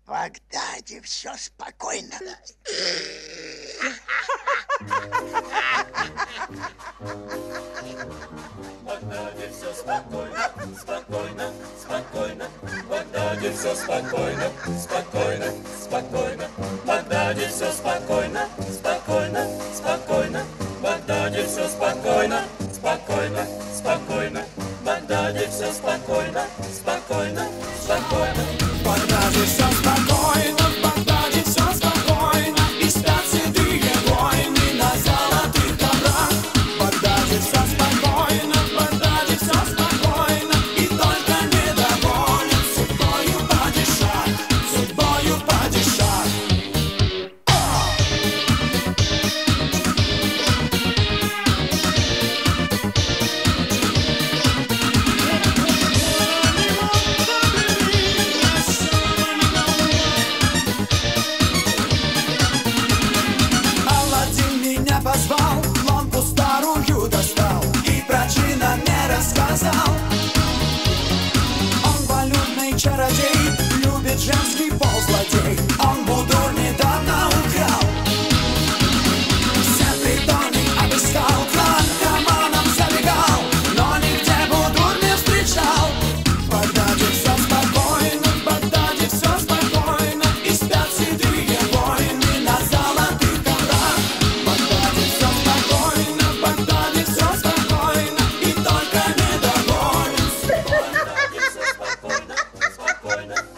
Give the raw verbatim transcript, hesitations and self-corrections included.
В Багдаде все спокойно. В Багдаде все спокойно, спокойно, спокойно. В Багдаде все спокойно, спокойно, спокойно. В Багдаде все спокойно, спокойно, спокойно. В Багдаде все спокойно, спокойно, спокойно. В Багдаде все спокойно, спокойно, спокойно. В Багдаде все спокойно, в Багдаде все спокойно. И спят седые воины на золотых коврах. В Багдаде все спокойно, в Багдаде все спокойно. И только недоволен судьбою падишах, судьбою падишах. Позвал, лампу старую достал и про джина мне рассказал. Он валютный чародей, любит женский пол злодей. Он Будур недавно украл, все притоны обыскал, к наркоманам забегал, но нигде Будур не встречал. В Багдаде все спокойно, в Багдаде все спокойно. И спят седые воины на золотых коврах. В Багдаде все спокойно, в Багдаде все спокойно. И только недоволен. В Багдаде все спокойно, спокойно.